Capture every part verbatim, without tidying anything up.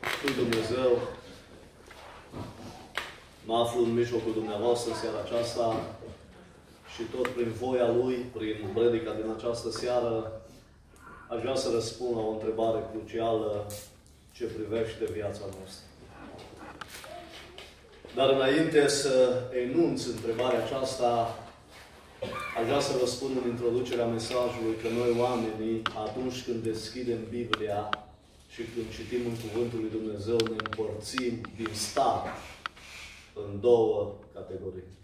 lui Dumnezeu, mă aflu în mijlocul dumneavoastră în seara aceasta și tot prin voia Lui, prin predica din această seară, aș vrea să răspund la o întrebare crucială ce privește viața noastră. Dar înainte să enunț întrebarea aceasta, aș vrea să vă spun în introducerea mesajului că noi oamenii, atunci când deschidem Biblia și când citim în Cuvântul lui Dumnezeu, ne împărțim din start în două categorii.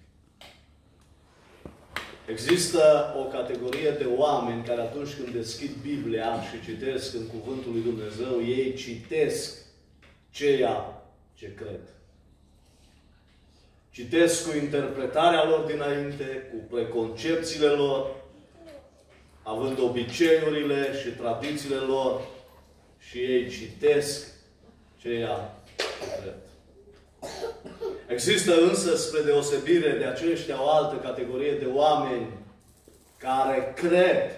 Există o categorie de oameni care atunci când deschid Biblia și citesc în Cuvântul lui Dumnezeu, ei citesc ceea ce cred. Citesc cu interpretarea lor dinainte, cu preconcepțiile lor, având obiceiurile și tradițiile lor, și ei citesc ceea ce cred. Există însă, spre deosebire de aceștia, o altă categorie de oameni care cred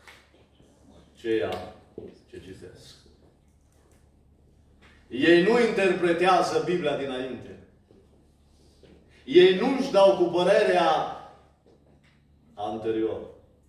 ceea ce citesc. Ei nu interpretează Biblia dinainte. Ei nu își dau cu părerea anterior.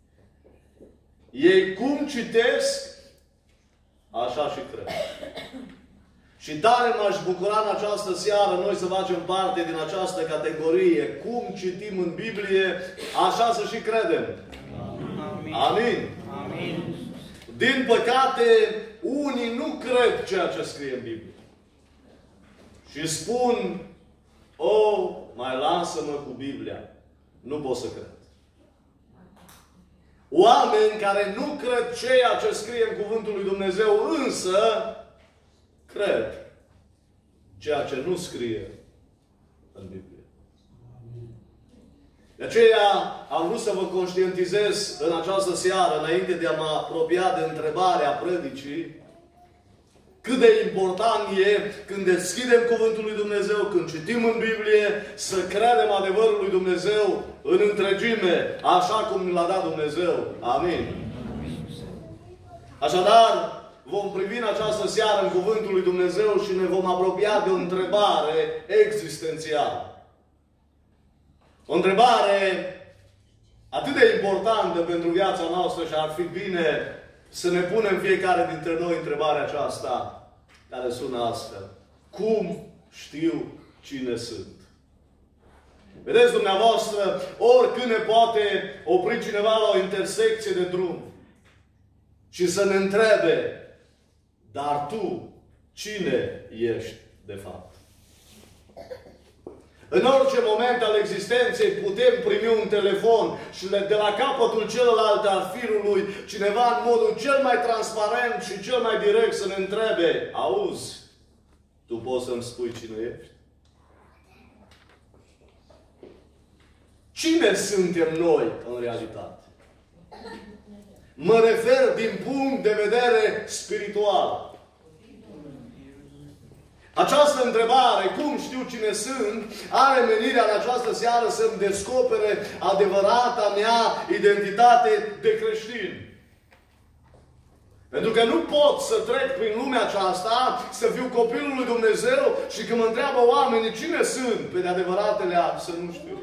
Ei cum citesc, așa și cred. Și tare m-aș bucura în această seară noi să facem parte din această categorie. Cum citim în Biblie, așa să și credem. Amin. Amin. Amin. Din păcate, unii nu cred ceea ce scrie în Biblie. Și spun, o, mai lasă-mă cu Biblia. Nu pot să cred. Oameni care nu cred ceea ce scrie în Cuvântul lui Dumnezeu, însă cred ceea ce nu scrie în Biblie. De aceea am vrut să vă conștientizez în această seară, înainte de a mă apropia de întrebarea predicii, cât de important e când deschidem Cuvântul lui Dumnezeu, când citim în Biblie, să credem adevărul lui Dumnezeu în întregime, așa cum l-a dat Dumnezeu. Amin. Așadar, vom privi în această seară în Cuvântul lui Dumnezeu și ne vom apropia de o întrebare existențială. O întrebare atât de importantă pentru viața noastră și ar fi bine să ne punem fiecare dintre noi întrebarea aceasta, care sună astfel. Cum știu cine sunt? Vedeți dumneavoastră, oricând ne poate opri cineva la o intersecție de drum și să ne întrebe, dar tu, cine ești de fapt? În orice moment al existenței putem primi un telefon și de la capătul celălalt al firului, cineva în modul cel mai transparent și cel mai direct să ne întrebe, auzi, tu poți să-mi spui cine ești? Cine suntem noi în realitate? Mă refer din punct de vedere spiritual. Această întrebare, cum știu cine sunt, are menirea în această seară să-mi descopere adevărata mea identitate de creștin. Pentru că nu pot să trec prin lumea aceasta, să fiu copilul lui Dumnezeu și când mă întreabă oamenii cine sunt, pe de adevăratele să nu știu.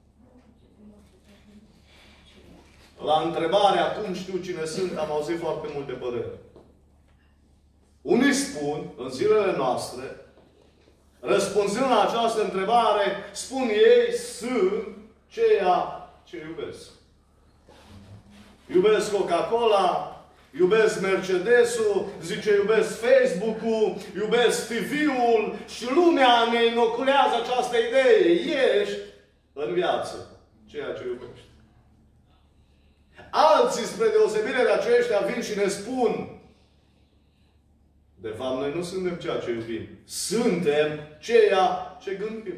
La întrebarea cum știu cine sunt, am auzit foarte multe păreri. Unii spun, în zilele noastre, răspunzând la această întrebare, spun ei, sunt ceea ce iubesc. Iubesc Coca-Cola, iubesc Mercedes-ul, zice iubesc Facebook-ul, iubesc T V-ul și lumea ne inoculează această idee. Ești în viață ceea ce iubești. Alții, spre deosebire de aceștia, vin și ne spun, de fapt, noi nu suntem ceea ce iubim. Suntem ceea ce gândim.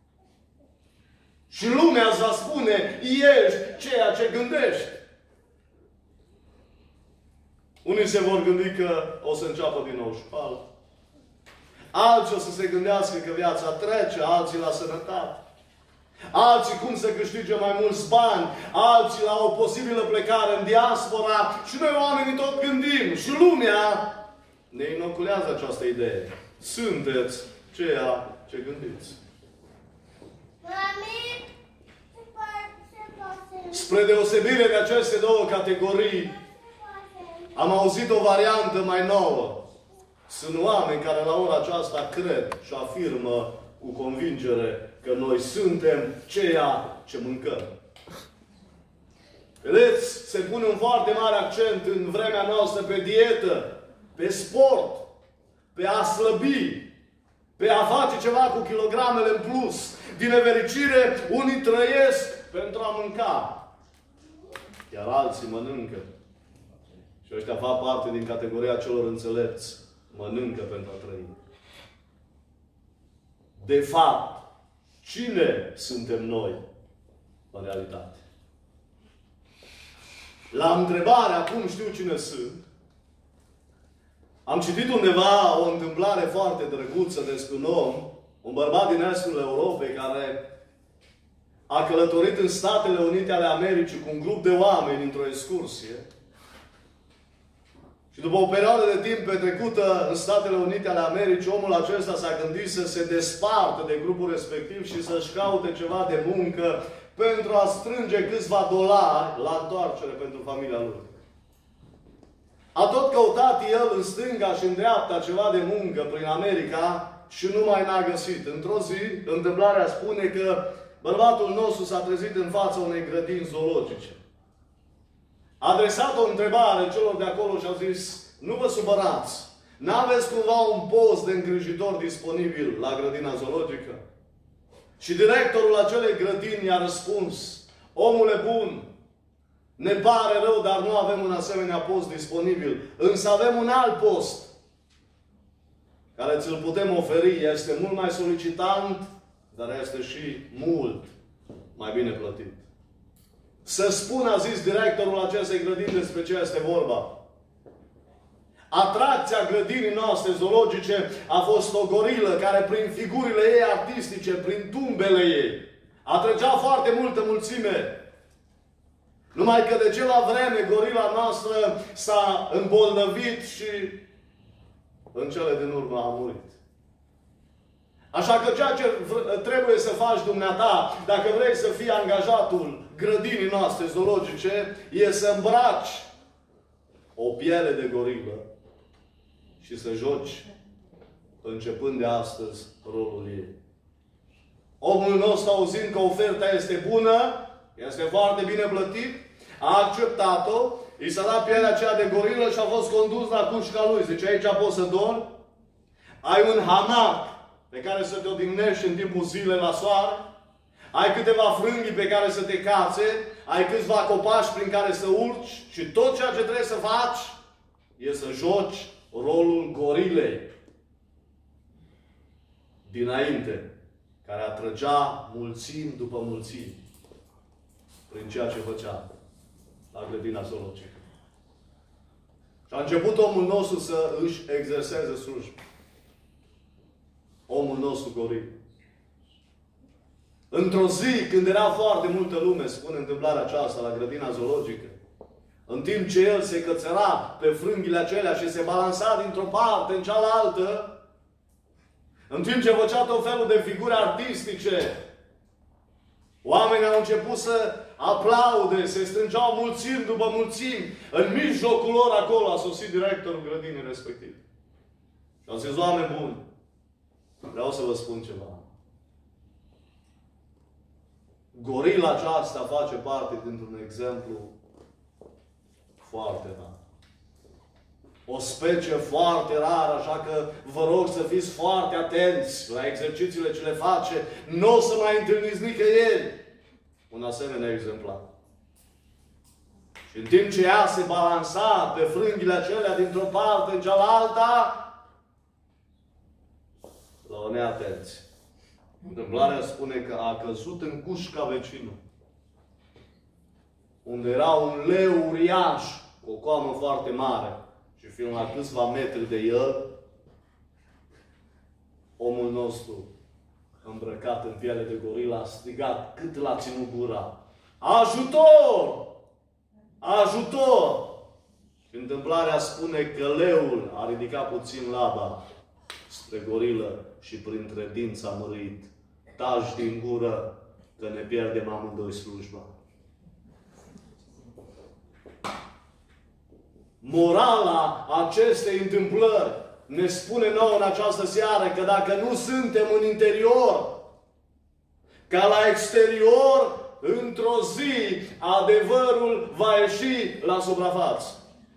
Și lumea îți va spune, ești ceea ce gândești. Unii se vor gândi că o să înceapă din nou școală. Alții o să se gândească că viața trece, alții la sănătate. Alții cum să câștige mai mulți bani, alții la o posibilă plecare în diaspora și noi oamenii tot gândim. Și lumea ne inoculează această idee. Sunteți ceea ce gândiți. Spre deosebire de aceste două categorii, am auzit o variantă mai nouă. Sunt oameni care la ora aceasta cred și afirmă cu convingere că noi suntem ceea ce mâncăm. Vedeți, se pune un foarte mare accent în vremea noastră pe dietă, pe sport, pe a slăbi, pe a face ceva cu kilogramele în plus. Din nefericire, unii trăiesc pentru a mânca. Iar alții mănâncă. Și ăștia fac parte din categoria celor înțelepți. Mănâncă pentru a trăi. De fapt, cine suntem noi în realitate? La întrebarea acum știu cine sunt, am citit undeva o întâmplare foarte drăguță despre un om, un bărbat din estul Europei care a călătorit în Statele Unite ale Americii cu un grup de oameni într-o excursie. Și după o perioadă de timp petrecută în Statele Unite ale Americii, omul acesta s-a gândit să se despartă de grupul respectiv și să-și caute ceva de muncă pentru a strânge câțiva dolari la întoarcere pentru familia lui. A tot căutat el în stânga și în dreapta ceva de muncă prin America și nu mai n-a găsit. Într-o zi, întâmplarea spune că bărbatul nostru s-a trezit în fața unei grădini zoologice. A adresat o întrebare celor de acolo și a zis: nu vă supărați, n-aveți cumva un post de îngrijitor disponibil la grădina zoologică? Și directorul acelei grădini i-a răspuns: omule bun, ne pare rău, dar nu avem un asemenea post disponibil. Însă avem un alt post care ți-l putem oferi. Este mult mai solicitant, dar este și mult mai bine plătit. Să spun, a zis directorul acestei grădini, despre ce este vorba. Atracția grădinii noastre zoologice a fost o gorilă care, prin figurile ei artistice, prin tumbele ei, atrăgea foarte multă mulțime. Numai că de ceva vreme gorila noastră s-a îmbolnăvit și în cele din urmă a murit. Așa că ceea ce trebuie să faci dumneata, dacă vrei să fii angajatul grădinii noastre zoologice, e să îmbraci o piele de gorilă și să joci, începând de astăzi, rolul ei. Omul nostru, auzind că oferta este bună, este foarte bine plătit, a acceptat-o, i s-a dat pielea aceea de gorilă și a fost condus la cușca lui. Zice: aici poți să dormi, ai un hamac pe care să te odihnești în timpul zilei la soare, ai câteva frânghii pe care să te cațe, ai câțiva copaci prin care să urci și tot ceea ce trebuie să faci e să joci rolul gorilei dinainte, care atrăgea mulțimi după mulțimi prin ceea ce făcea la grădina zoologică. Și a început omul nostru să își exerseze slujba. Omul nostru goril. Într-o zi, când era foarte multă lume, spune întâmplarea aceasta, la grădina zoologică, în timp ce el se cățăra pe frânghile acelea și se balansa dintr-o parte în cealaltă, în timp ce făcea tot felul de figuri artistice, oamenii au început să aplaude, se strângeau mulțimi după mulțimi. În mijlocul lor acolo a sosit directorul grădinii respectiv. Și au zis: oameni buni, vreau să vă spun ceva. Gorila aceasta face parte dintr-un exemplu foarte rar. O specie foarte rară, așa că vă rog să fiți foarte atenți la exercițiile ce le face. Nu o să mai întâlniți nicăieri un asemenea exemplar. Și în timp ce ea se balansa pe frânghile acelea dintr-o parte în cealaltă, la o neatenție. Întâmplarea spune că a căzut în cușca vecinului, unde era un leu uriaș, cu o coamă foarte mare, și fiind la câțiva metri de el, omul nostru, îmbrăcat în piele de gorilă, a strigat cât l-a ținut gura: ajutor! Ajutor! Și întâmplarea spune că leul a ridicat puțin laba spre gorilă și prin credință a mărit. Taci din gură că ne pierdem amândoi slujba. Morala acestei întâmplări ne spune nouă în această seară că dacă nu suntem în interior, ca la exterior, într-o zi, adevărul va ieși la suprafață.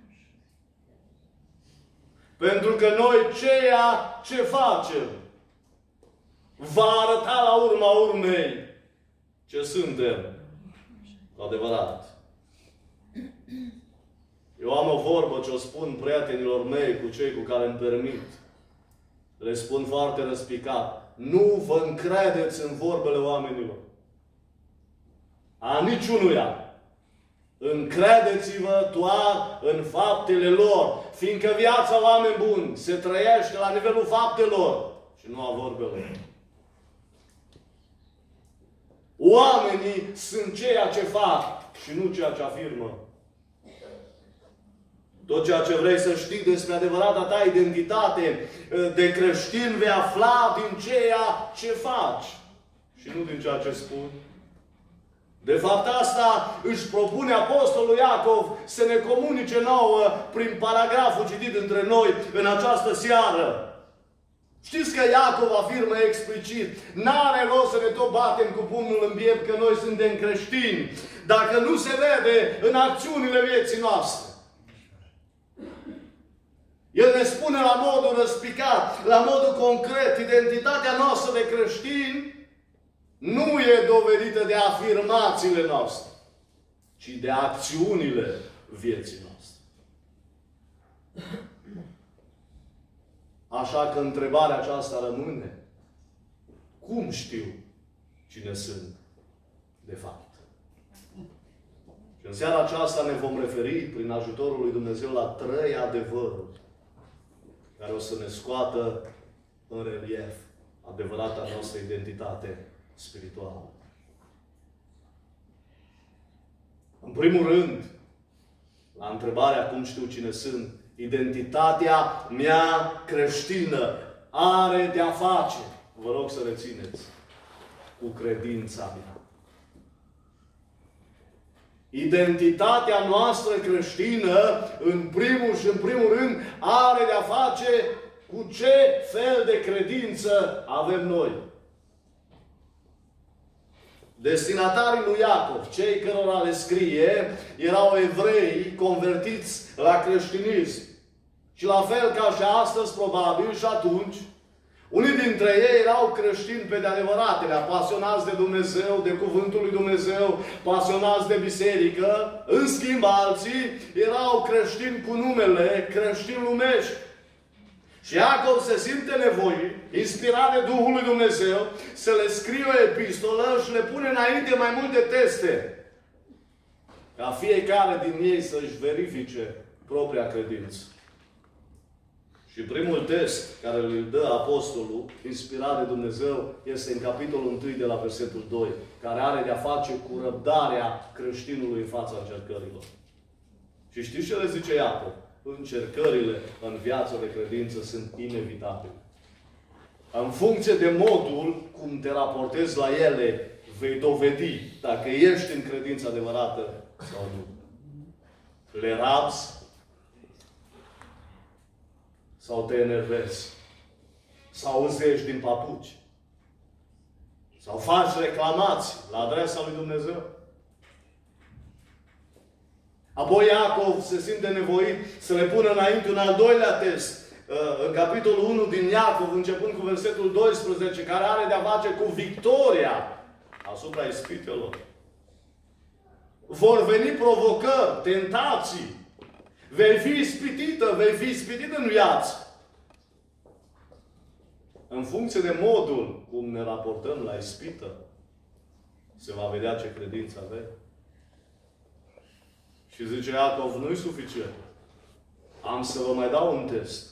Pentru că noi ceea ce facem va arăta la urma urmei ce suntem cu adevărat. Eu am o vorbă ce o spun prietenilor mei, cu cei cu care îmi permit. Le spun foarte răspicat. Nu vă încredeți în vorbele oamenilor. A niciunuia. Încredeți-vă doar în faptele lor. Fiindcă viața, oameni buni, se trăiește la nivelul faptelor și nu a vorbelor. Oamenii sunt ceea ce fac și nu ceea ce afirmă. Tot ceea ce vrei să știi despre adevărata ta identitate de creștin vei afla din ceea ce faci și nu din ceea ce spui. De fapt, asta își propune Apostolul Iacov să ne comunice nouă prin paragraful citit între noi în această seară. Știți că Iacov afirmă explicit, n-are rost să ne tot batem cu pumnul în piept că noi suntem creștini, dacă nu se vede în acțiunile vieții noastre. El ne spune la modul răspicat, la modul concret, identitatea noastră de creștini nu e dovedită de afirmațiile noastre, ci de acțiunile vieții noastre. Așa că întrebarea aceasta rămâne. Cum știu cine sunt de fapt? Și în seara aceasta ne vom referi, prin ajutorul lui Dumnezeu, la trei adevăruri care o să ne scoată în relief adevărata noastră identitate spirituală. În primul rând, la întrebarea cum știu cine sunt, identitatea mea creștină are de-a face, vă rog să rețineți, cu credința mea. Identitatea noastră creștină, în primul și în primul rând, are de-a face cu ce fel de credință avem noi. Destinatarii lui Iacov, cei cărora le scrie, erau evrei convertiți la creștinism. Și la fel ca și astăzi, probabil, și atunci, unii dintre ei erau creștini pe de adevăratele, apasionați de Dumnezeu, de Cuvântul lui Dumnezeu, pasionați de biserică. În schimb, alții erau creștini cu numele, creștini lumești. Și Iacov se simte nevoit, inspirat de Duhul lui Dumnezeu, să le scrie o epistolă și le pune înainte mai multe teste, ca fiecare din ei să-și verifice propria credință. Și primul test care îl dă apostolul, inspirat de Dumnezeu, este în capitolul unu de la versetul doi, care are de-a face cu răbdarea creștinului în fața încercărilor. Și știți ce le zice Iacov? Încercările în viața de credință sunt inevitabile. În funcție de modul cum te raportezi la ele, vei dovedi dacă ești în credință adevărată sau nu. Le rabzi sau te enervezi, sau îți ieși din papuci, sau faci reclamații la adresa lui Dumnezeu. Apoi Iacov se simte nevoit să le pună înainte un al doilea test. În capitolul unu din Iacov, începând cu versetul doisprezece, care are de-a face cu victoria asupra ispitelor. Vor veni provocări, tentații. Vei fi ispitită, vei fi ispitit în viață. În funcție de modul cum ne raportăm la ispită, se va vedea ce credință avem. Și zice Iacov, nu-i suficient. Am să vă mai dau un test.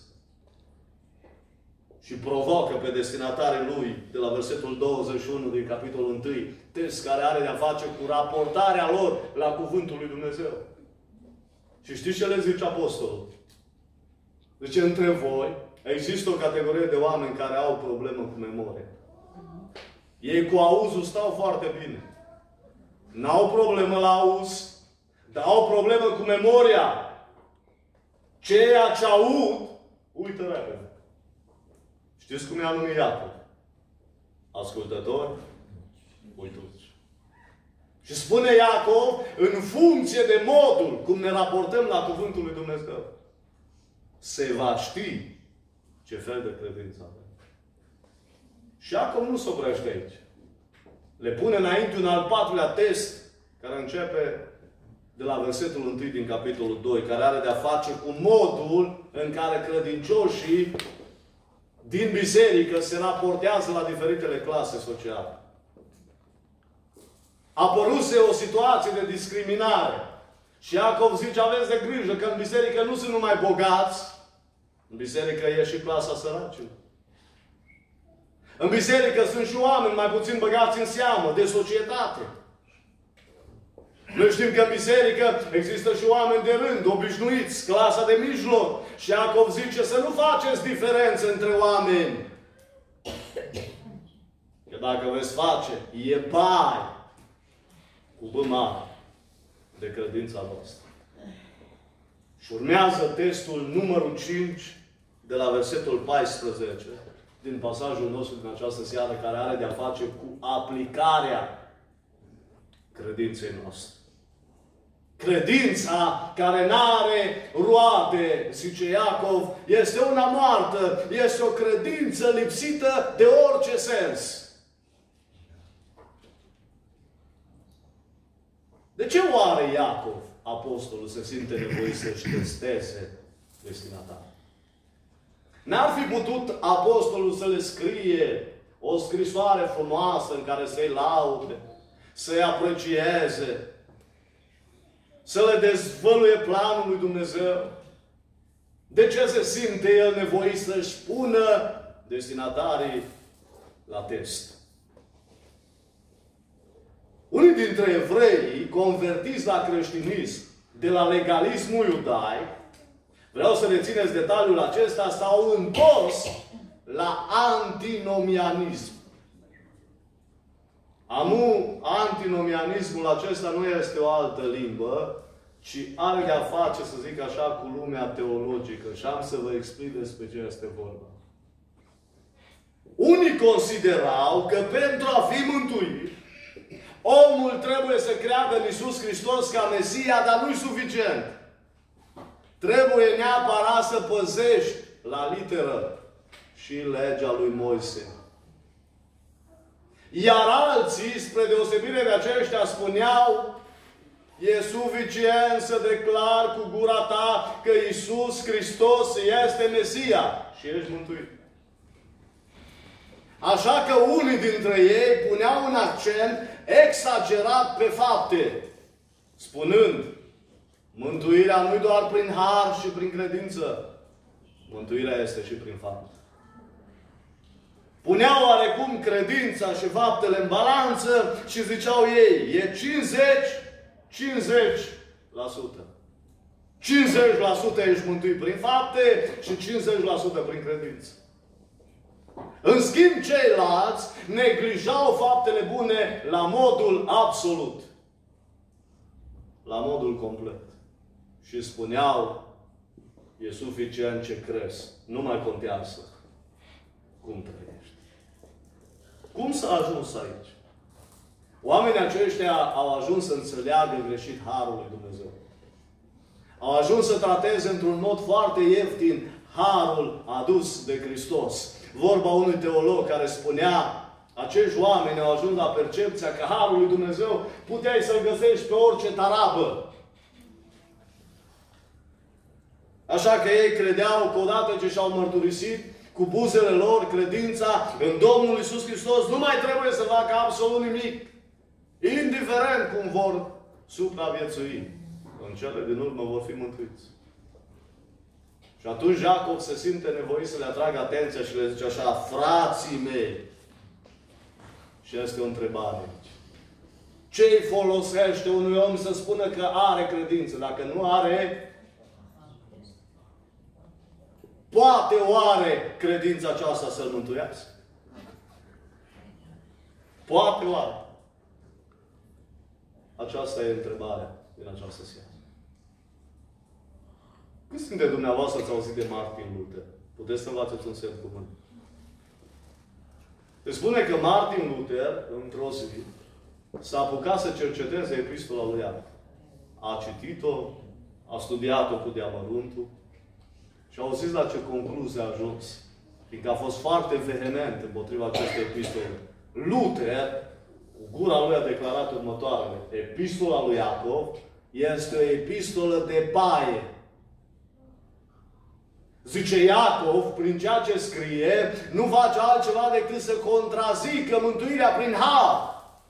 Și provocă pe destinatarii lui, de la versetul douăzeci și unu din capitolul unu, test care are de-a face cu raportarea lor la Cuvântul lui Dumnezeu. Și știți ce le zice apostolul? Zice, între voi există o categorie de oameni care au problemă cu memoria. Ei cu auzul stau foarte bine. N-au problemă la auz, dar au problemă cu memoria. Ceea ce aud, uită repede. Știți cum i-a numit Iacov? Ascultători, uituți. Și spune Iacov, în funcție de modul cum ne raportăm la Cuvântul lui Dumnezeu, se va ști ce fel de credință avem. Și Iacov nu se oprește aici. Le pune înainte un al patrulea test, care începe de la versetul unu din capitolul doi, care are de-a face cu modul în care credincioșii din biserică se raportează la diferitele clase sociale. A apăruse o situație de discriminare. Și Iacov zice, aveți de grijă că în biserică nu sunt numai bogați, în biserică e și clasa săracilor. În biserică sunt și oameni mai puțin băgați în seamă, de societate. Noi știm că în biserică există și oameni de rând, obișnuiți, clasa de mijloc. Și Iacov zice să nu faceți diferență între oameni. Că dacă veți face, e bai cu B mare de credința voastră. Și urmează testul numărul cinci de la versetul paisprezece din pasajul nostru din această seară, care are de-a face cu aplicarea credinței noastre. Credința care n-are roade, zice Iacov, este una moartă, este o credință lipsită de orice sens. De ce oare Iacov, apostolul, se simte nevoit să-și testeze destinatarii? N-ar fi putut apostolul să le scrie o scrisoare frumoasă în care să-i laude, să-i aprecieze, să le dezvăluie planul lui Dumnezeu? De ce se simte el nevoit să-și pună destinatarii la test? Unii dintre evrei convertiți la creștinism de la legalismul iudaic, vreau să rețineți detaliul acesta, s-au întors la antinomianism. Amu, antinomianismul acesta nu este o altă limbă, ci are de-a face, să zic așa, cu lumea teologică. Și am să vă explic despre ce este vorba. Unii considerau că pentru a fi mântuit, omul trebuie să creadă în Iisus Hristos ca Mesia, dar nu-i suficient. Trebuie neapărat să păzești la literă și legea lui Moise. Iar alții, spre deosebire de aceștia, spuneau, e suficient să declar cu gura ta că Iisus Hristos este Mesia și ești mântuit. Așa că unii dintre ei puneau un accent exagerat pe fapte, spunând, mântuirea nu-i doar prin har și prin credință, mântuirea este și prin fapte. Puneau oarecum credința și faptele în balanță și ziceau ei, e cincizeci cincizeci la sută. cincizeci la sută ești mântuit prin fapte și cincizeci la sută prin credință. În schimb, ceilalți neglijau faptele bune la modul absolut. La modul complet. Și spuneau, e suficient ce crezi. Nu mai contează cum trăiești. Cum s-a ajuns aici? Oamenii aceștia au ajuns să înțeleagă greșit harul lui Dumnezeu. Au ajuns să trateze într-un mod foarte ieftin harul adus de Hristos. Vorba unui teolog care spunea, acești oameni au ajuns la percepția că harul lui Dumnezeu puteai să-l găsești pe orice tarabă. Așa că ei credeau că odată ce și-au mărturisit cu buzele lor credința în Domnul Iisus Hristos, nu mai trebuie să facă absolut nimic. Indiferent cum vor supraviețui. În cele din urmă vor fi mântuiți. Și atunci Iacov se simte nevoit să le atragă atenția și le zice așa, frații mei. Și este o întrebare aici. Ce-i folosește unui om să spună că are credință, dacă nu are Poate oare credința aceasta să-l mântuiască? Poate oare? Aceasta e întrebarea din această seară. Câți dintre dumneavoastră ați auzit de Martin Luther? Puteți să învațați un semn cuvânt. Se spune că Martin Luther, într-o zi, s-a apucat să cerceteze epistola lui Iacov. A citit-o, a studiat-o cu deamăruntul și a auzit la ce concluzie a ajuns. Fiindcă a fost foarte vehement împotriva acestei epistole. Luther, cu gura lui a declarat următoarele. Epistola lui Iacov este o epistolă de baie. Zice Iacov, prin ceea ce scrie, nu face altceva decât să contrazică mântuirea prin har.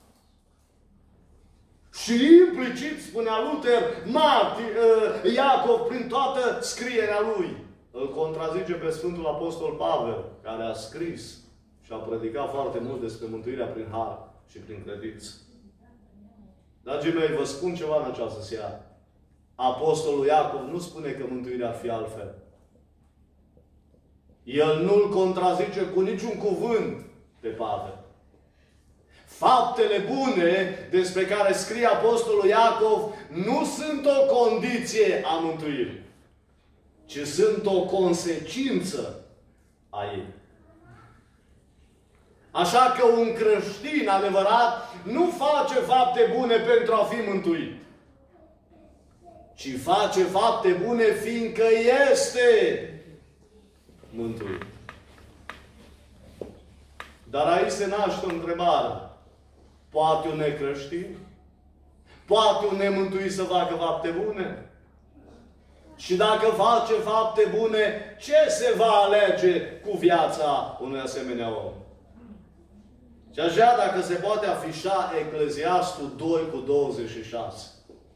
Și implicit, spunea Luther, Martin, uh, Iacov, prin toată scrierea lui, îl contrazice pe Sfântul Apostol Pavel, care a scris și a predicat foarte mult despre mântuirea prin har și prin credință. Dragii mei, vă spun ceva în această seară. Apostolul Iacov nu spune că mântuirea ar fi altfel. El nu-l contrazice cu niciun cuvânt pe Pavel. Faptele bune despre care scrie Apostolul Iacov nu sunt o condiție a mântuirii, ci sunt o consecință a ei. Așa că un creștin adevărat nu face fapte bune pentru a fi mântuit, ci face fapte bune fiindcă este mântuit. Dar aici se naște o întrebare. Poate un necreștin? Poate un nemântuit să facă fapte bune? Și dacă face fapte bune, ce se va alege cu viața unui asemenea om? Și așa, dacă se poate afișa Ecleziastul doi cu douăzeci și șase.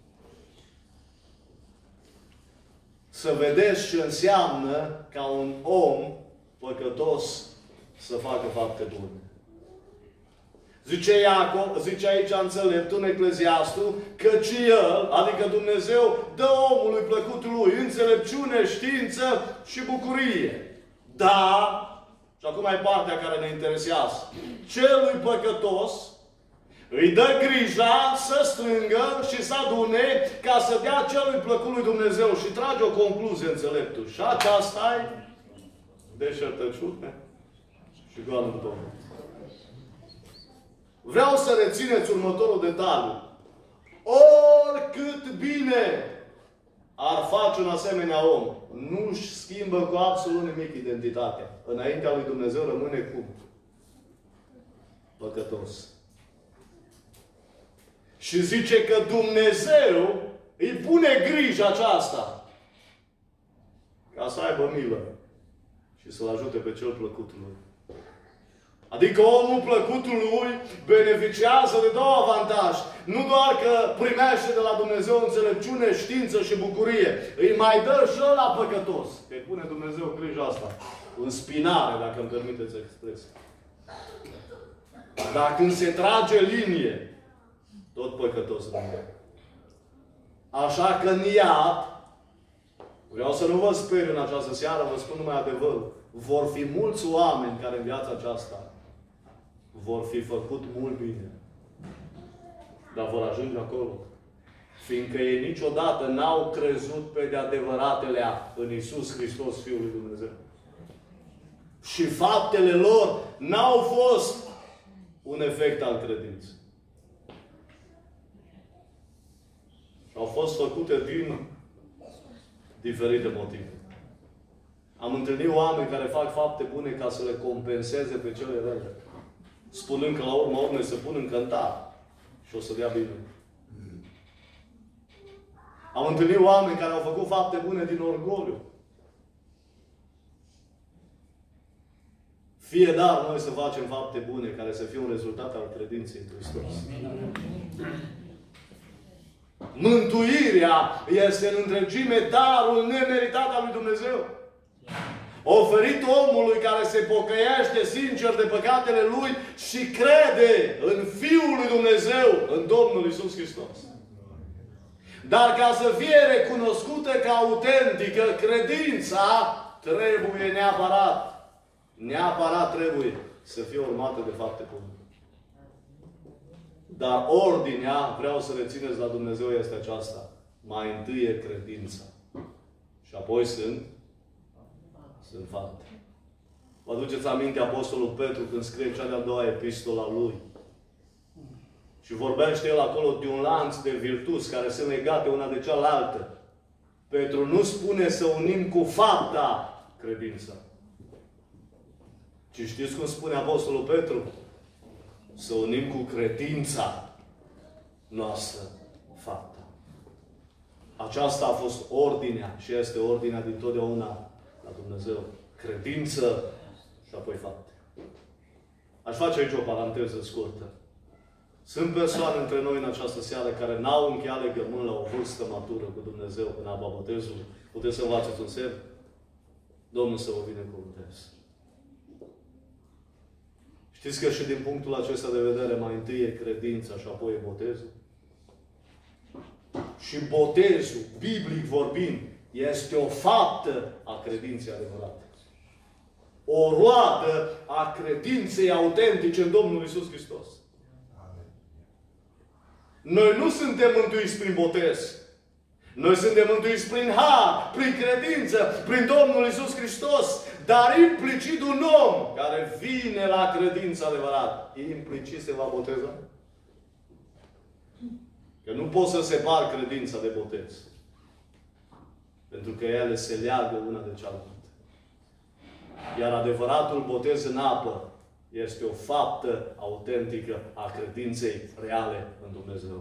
Să vedeți ce înseamnă ca un om păcătos să facă fapte bune. Zice Iacov, zice aici înțeleptul în Ecleziastul, căci El, adică Dumnezeu, dă omului plăcutul lui înțelepciune, știință și bucurie. Da, și acum e partea care ne interesează. Celui păcătos îi dă grija să strângă și să adune ca să dea celui plăcut lui Dumnezeu și trage o concluzie înțeleptul. Și aceasta e deșertăciune și goală în pământ. Vreau să rețineți următorul detaliu. Oricât bine ar face un asemenea om, nu-și schimbă cu absolut nimic identitatea. Înaintea lui Dumnezeu rămâne cum? Păcătos. Și zice că Dumnezeu îi pune grija aceasta ca să aibă milă și să-l ajute pe cel plăcut lui. Adică omul plăcutul lui beneficiază de două avantaje. Nu doar că primește de la Dumnezeu înțelepciune, știință și bucurie. Îi mai dă și ăla păcătos. Că îi pune Dumnezeu grija asta. În spinare, dacă îmi permiteți expresia. Dar când se trage linie, tot păcătos rămâne. Așa că în iad, vreau să nu vă speriu în această seară, vă spun numai adevărul. Vor fi mulți oameni care în viața aceasta vor fi făcut mult bine. Dar vor ajunge acolo. Fiindcă ei niciodată n-au crezut pe de-adevăratele în Iisus Hristos, Fiul lui Dumnezeu. Și faptele lor n-au fost un efect al credinței. Au fost făcute din diferite motive. Am întâlnit oameni care fac fapte bune ca să le compenseze pe cele rele. Spunând că la urma urmei se pun în cântar și o să dea bine. Am întâlnit oameni care au făcut fapte bune din orgoliu. Fie dar noi să facem fapte bune care să fie un rezultat al credinței în Hristos. Mântuirea este în întregime darul nemeritat al lui Dumnezeu. Oferit omului care se pocăiește sincer de păcatele lui și crede în Fiul lui Dumnezeu, în Domnul Iisus Hristos. Dar ca să fie recunoscută ca autentică, credința trebuie neapărat, neapărat trebuie să fie urmată de fapte bune. Dar ordinea, vreau să rețineți la Dumnezeu, este aceasta. Mai întâi e credința. Și apoi sunt, sunt fapte. Vă aduceți aminte Apostolul Petru când scrie cea de-a doua epistolă a lui. Și vorbește el acolo de un lanț de virtuți care sunt legate una de cealaltă. Petru nu spune să unim cu fapta credința. Ci știți cum spune Apostolul Petru? Să unim cu credința noastră fapta. Aceasta a fost ordinea și este ordinea din totdeauna la Dumnezeu. Credință și apoi fapte. Aș face aici o paranteză scurtă. Sunt persoane între noi în această seară care n-au încheiat legământ la o vârstă matură cu Dumnezeu în apa botezului. Puteți să învațați un semn? Domnul să vă binecuvânteze. Știți că și din punctul acesta de vedere mai întâi e credința și apoi e botezul? Și botezul, biblic vorbind, este o faptă a credinței adevărate. O roadă a credinței autentice în Domnul Iisus Hristos. Noi nu suntem mântuiți prin botez. Noi suntem mântuiți prin har, prin credință, prin Domnul Iisus Hristos. Dar implicit un om care vine la credință adevărată, implicit se va boteza. Că nu poți să separi credința de botez. Pentru că ele se leagă una de cealaltă. Iar adevăratul botez în apă este o faptă autentică a credinței reale în Dumnezeu.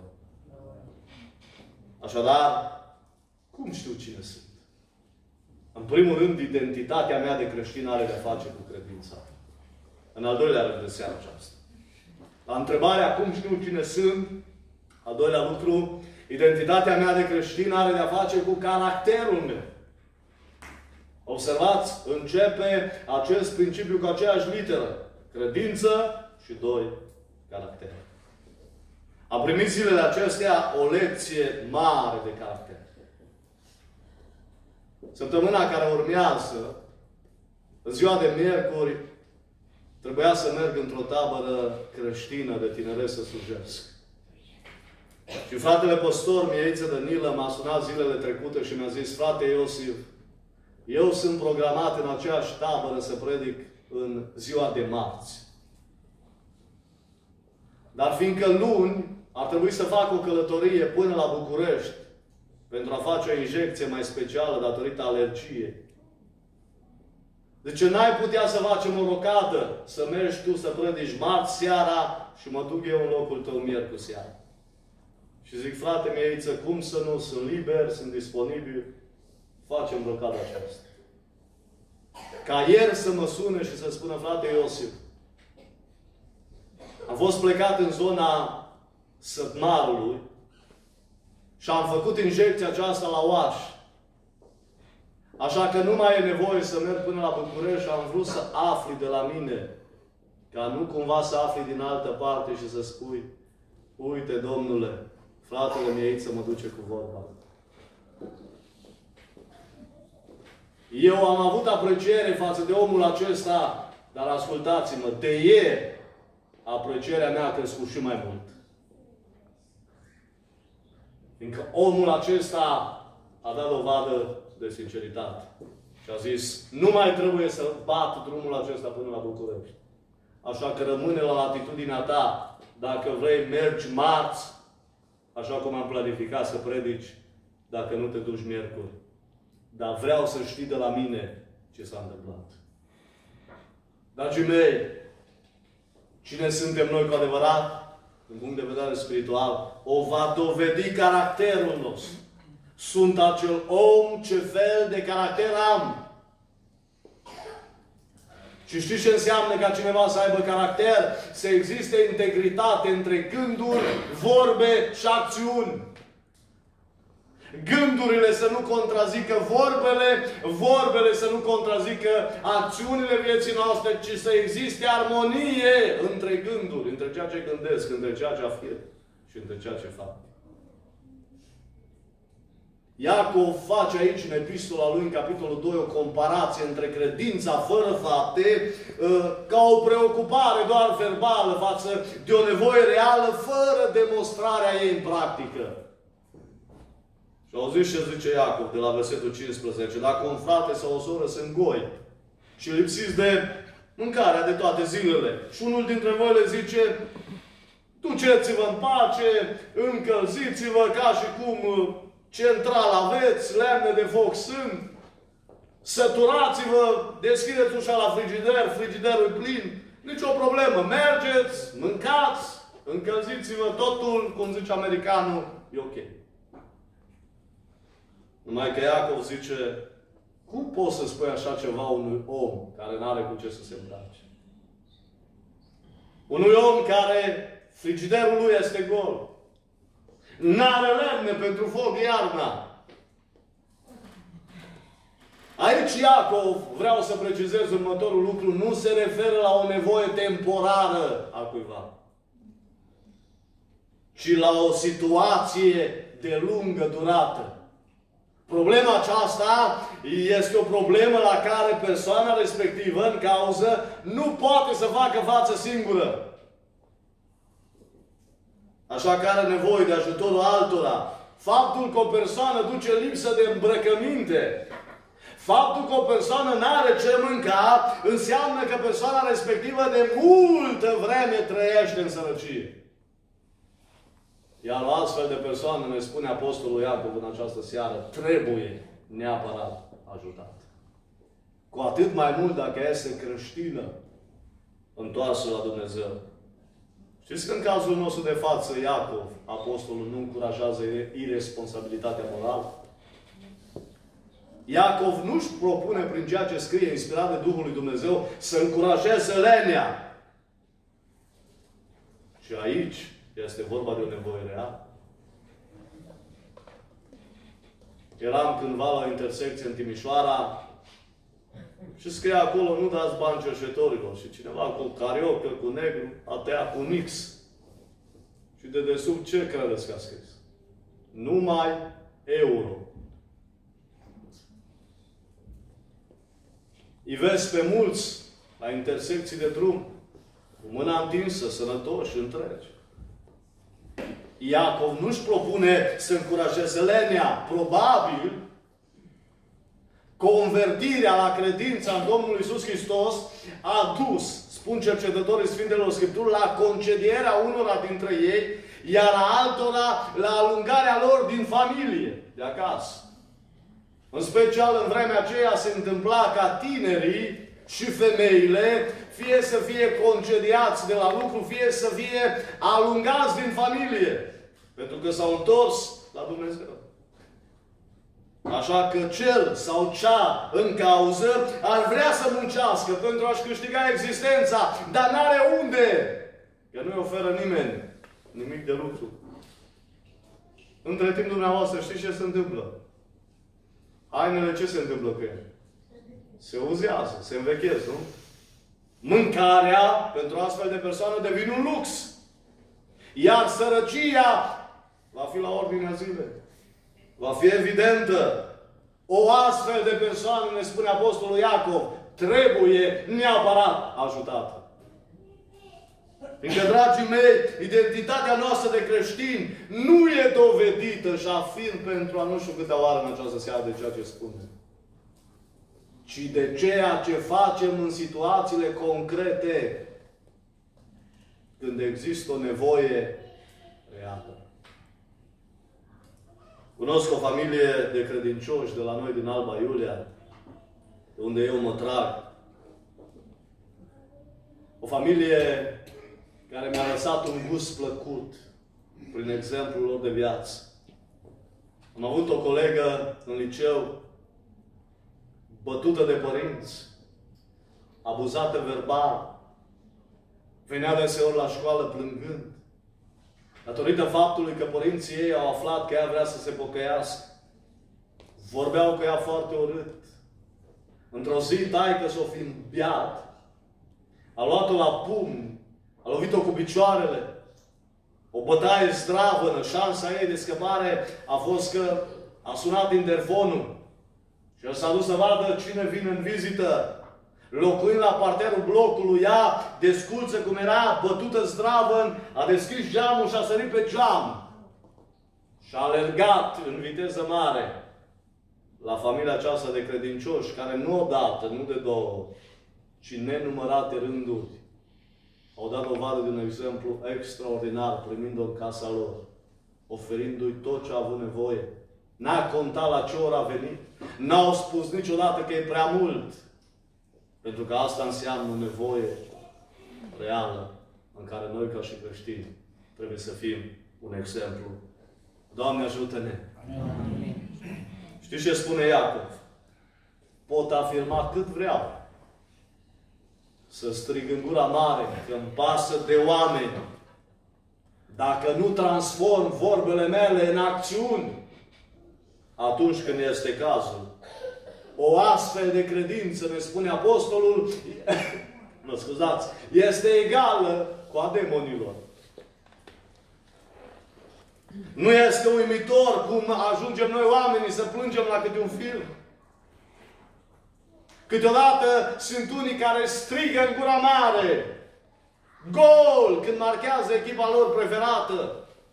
Așadar, cum știu cine sunt? În primul rând, identitatea mea de creștin are de-a face cu credința. În al doilea rând de seara aceasta. La întrebarea cum știu cine sunt, al doilea lucru, identitatea mea de creștin are de-a face cu caracterul meu. Observați, începe acest principiu cu aceeași literă. Credință și doi, caracter. Am primit zilele acestea o lecție mare de caracter. Săptămâna care urmează, în ziua de miercuri, trebuia să merg într-o tabără creștină de tineret să slujesc. Și fratele păstor Mieiță Dănilă m-a sunat zilele trecute și mi-a zis: frate Iosif, eu sunt programat în aceeași tabără să predic în ziua de marți. Dar fiindcă luni ar trebui să fac o călătorie până la București pentru a face o injecție mai specială datorită alergiei. De ce n-ai putea să facem o rocadă, să mergi tu să predici marți seara și mă duc eu în locul tău miercuri seara? Și zic: frate Mieiță, cum să nu? Sunt liber, sunt disponibil, facem rocada aceasta. Ca ieri să mă sune și să spună: frate Iosif, am fost plecat în zona Sătmarului și am făcut injecția aceasta la Oaș. Așa că nu mai e nevoie să merg până la București și am vrut să afli de la mine, ca nu cumva să afli din altă parte și să spui: uite, domnule, fratele Mieiță mă duce cu vorba. Eu am avut apreciere față de omul acesta, dar ascultați-mă, de ieri aprecierea mea a crescut și mai mult. Fiindcă omul acesta a dat dovadă de sinceritate. Și a zis: nu mai trebuie să bat drumul acesta până la București. Așa că rămâne la latitudinea ta. Dacă vrei, mergi marți, așa cum am planificat să predici, dacă nu te duci miercuri. Dar vreau să știi de la mine ce s-a întâmplat. Dragii mei, cine suntem noi cu adevărat, din punct de vedere spiritual, o va dovedi caracterul nostru. Sunt acel om ce fel de caracter am. Și știți ce înseamnă ca cineva să aibă caracter? Să existe integritate între gânduri, vorbe și acțiuni. Gândurile să nu contrazică vorbele, vorbele să nu contrazică acțiunile vieții noastre, ci să existe armonie între gânduri, între ceea ce gândesc, între ceea ce afirm și între ceea ce fac. Iacov face aici, în epistola lui, în capitolul doi, o comparație între credința fără fapte, ca o preocupare doar verbală față de o nevoie reală, fără demonstrarea ei în practică. Și auziți ce zice Iacov de la versetul cincisprezece. Dacă un frate sau o soră sunt goi și lipsiți de mâncarea de toate zilele, și unul dintre voi le zice: duceți-vă în pace, încălziți-vă ca și cum central aveți, lemne de foc sunt, săturați-vă, deschideți ușa la frigider, frigiderul e plin, nicio problemă, mergeți, mâncați, încălziți-vă, totul, cum zice americanul, e ok. Numai că Iacov zice: cum poți să spui așa ceva unui om care nu are cu ce să se îmbrace? Unui om care frigiderul lui este gol. N-are lemne pentru foc iarna. Aici Iacov, vreau să precizez următorul lucru, nu se referă la o nevoie temporară a cuiva, ci la o situație de lungă durată. Problema aceasta este o problemă la care persoana respectivă, în cauză, nu poate să facă față singură. Așa că are nevoie de ajutorul altora. Faptul că o persoană duce lipsă de îmbrăcăminte, faptul că o persoană nu are ce mânca, înseamnă că persoana respectivă de multă vreme trăiește în sărăcie. Iar o astfel de persoană, ne spune Apostolul Iacov în această seară, trebuie neapărat ajutat. Cu atât mai mult dacă este creștină, întoarsă la Dumnezeu. Știți că în cazul nostru de față, Iacov, Apostolul, nu încurajează iresponsabilitatea morală? Iacov nu-și propune prin ceea ce scrie, inspirat de Duhul lui Dumnezeu, să încurajeze lenea. Și aici este vorba de o nevoie reală. Eram cândva la o intersecție în Timișoara și scria acolo: nu dați bani cerșetorilor. Și cineva cu cariocă, cu negru, a tăiat cu mix. Și de desubt ce credeți că a scris? Numai euro. Îi vezi pe mulți la intersecții de drum, cu mâna întinsă, sănătoși și întregi. Iacov nu-și propune să încurajeze lenea. Probabil, convertirea la credința în Domnul Iisus Hristos a dus, spun cercetătorii Sfintelor Scripturi, la concedierea unora dintre ei, iar a altora la alungarea lor din familie, de acasă. În special în vremea aceea se întâmpla ca tinerii și femeile fie să fie concediați de la lucru, fie să fie alungați din familie. Pentru că s-au întors la Dumnezeu. Așa că cel sau cea în cauză ar vrea să muncească pentru a-și câștiga existența, dar n-are unde. Că nu-i oferă nimeni nimic de lucru. Între timp, dumneavoastră, știți ce se întâmplă? Hainele, ce se întâmplă cu ele? Se uzează, se învechesc, nu? Mâncarea pentru astfel de persoană devine un lux. Iar sărăcia va fi la ordinea zilei. Va fi evidentă. O astfel de persoană, ne spune Apostolul Iacov, trebuie neapărat ajutată. Fiindcă, dragii mei, identitatea noastră de creștini nu e dovedită, și afirm pentru a nu știu câte oară în această seară de ceea ce spune, ci de ceea ce facem în situațiile concrete, când există o nevoie reală. Cunosc o familie de credincioși de la noi din Alba Iulia, de unde eu mă trag. O familie care mi-a lăsat un gust plăcut prin exemplul lor de viață. Am avut o colegă în liceu bătută de părinți, abuzată verbal, venea deseori la școală plângând, datorită faptului că părinții ei au aflat că ea vrea să se pocăiască. Vorbeau cu ea foarte urât. Într-o zi, taică s-o fi îmbiat, a luat-o la pumn, a lovit-o cu picioarele, o bătaie zdravănă, șansa ei de scăpare a fost că A sunat interfonul și el s-a dus să vadă cine vine în vizită. Locuind la parterul blocului, ea, desculță cum era, bătută zdravă, a deschis geamul și a sărit pe geam. Și a alergat în viteză mare la familia aceasta de credincioși, care nu odată, nu de două, ci nenumărate rânduri, au dat dovadă de un exemplu extraordinar, primind-o în casa lor, oferindu-i tot ce a avut nevoie. N-a contat la ce oră a venit. N-au spus niciodată că e prea mult. Pentru că asta înseamnă o nevoie reală în care noi, ca și creștini, trebuie să fim un exemplu. Doamne, ajută-ne! Amin. Știți ce spune Iacov? Pot afirma cât vreau. Să strig în gura mare că îmi pasă de oameni. Dacă nu transform vorbele mele în acțiuni, atunci când este cazul. O astfel de credință, ne spune Apostolul, mă scuzați, este egală cu a demonilor. Nu este uimitor cum ajungem noi oamenii să plângem la câte un film? Câteodată sunt unii care strigă în gura mare gol când marchează echipa lor preferată.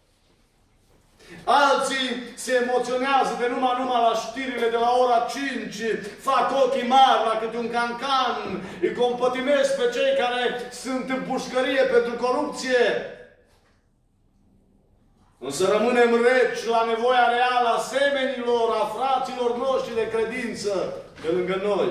Alții se emoționează de numai numai la știrile de la ora cinci, fac ochii mari la câte un cancan, îi compătimesc pe cei care sunt în pușcărie pentru corupție. Însă rămânem reci la nevoia reală a semenilor, a fraților noștri de credință de lângă noi.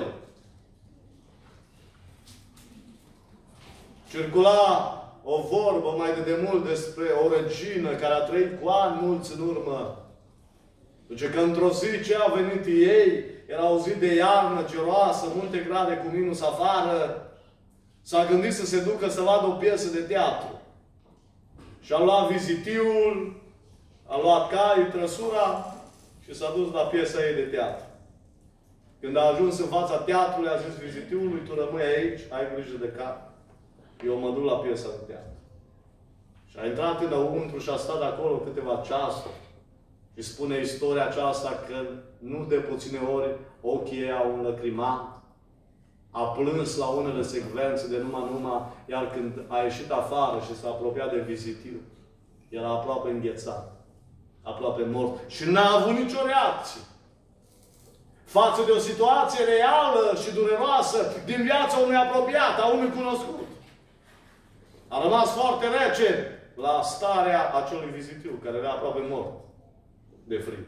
Circula o vorbă mai de demult despre o regină care a trăit cu ani mulți în urmă. Zice că într-o zi ce a venit ei, era o zi de iarnă geroasă, multe grade cu minus afară, s-a gândit să se ducă să vadă o piesă de teatru. Și a luat vizitiul, a luat cai, trăsura și s-a dus la piesa ei de teatru. Când a ajuns în fața teatrului, a zis vizitiului, tu rămâi aici, ai grijă de cap. Eu mă duc la piesa de teatru. Și a intrat înăuntru și a stat acolo câteva ceasuri. Și spune istoria aceasta că nu de puține ori ochii ei au înlăcrimat. A plâns la unele secvențe de numai numai, iar când a ieșit afară și s-a apropiat de vizitiu, era aproape înghețat, aproape mort. Și n-a avut nicio reacție față de o situație reală și dureroasă din viața unui apropiat, a unui cunoscut. A rămas foarte rece la starea acelui vizitiu, care era aproape mort de frig.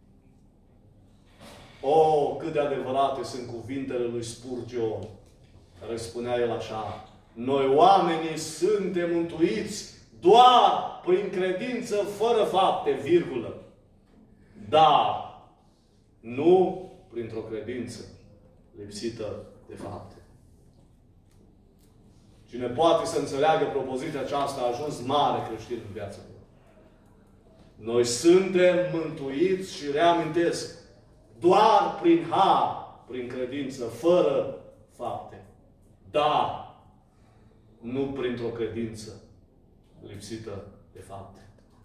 O, cât de adevărate sunt cuvintele lui Spurgeon, care spunea el așa: noi oamenii suntem mântuiți doar prin credință fără fapte, virgulă. Dar nu printr-o credință lipsită de fapte. Cine poate să înțeleagă propoziția aceasta a ajuns mare creștin în viața lui. Noi suntem mântuiți și reamintesc doar prin har, prin credință, fără fapte. Dar nu printr-o credință lipsită de fapte.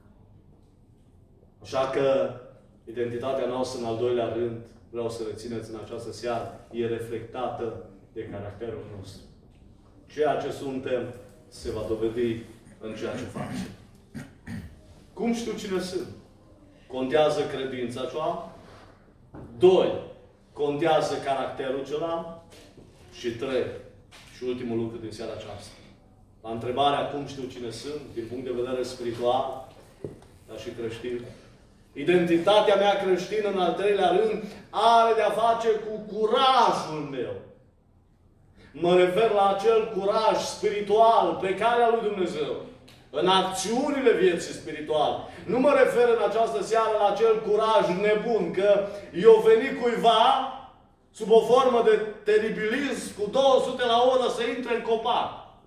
Așa că identitatea noastră, în al doilea rând, vreau să rețineți în această seară, e reflectată de caracterul nostru. Ceea ce suntem se va dovedi în ceea ce facem. Cum știu cine sunt? Contează credința ce am? Doi, contează caracterul ce am? Și trei, și ultimul lucru din seara aceasta. La întrebarea cum știu cine sunt, din punct de vedere spiritual, dar și creștin, identitatea mea creștină, în al treilea rând, are de-a face cu curajul meu. Mă refer la acel curaj spiritual pe calea lui Dumnezeu, în acțiunile vieții spirituale. Nu mă refer în această seară la acel curaj nebun, că eu veni cuiva sub o formă de teribilism cu două sute la oră să intre în copac.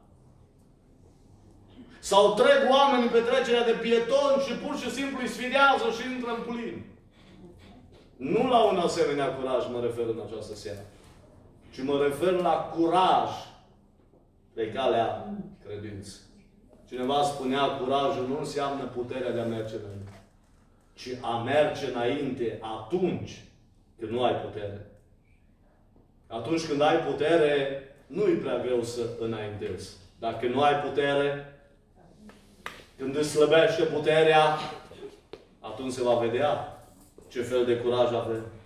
Sau trec oamenii pe trecerea de pietoni și pur și simplu îi sfidează și intră în plin. Nu la un asemenea curaj mă refer în această seară, ci mă refer la curaj pe calea credinței. Cineva spunea, curajul nu înseamnă puterea de a merge înainte. ci a merge înainte atunci când nu ai putere. Atunci când ai putere, nu-i prea greu să înaintezi. Dar când nu ai putere, când îți slăbește puterea, atunci se va vedea ce fel de curaj avem.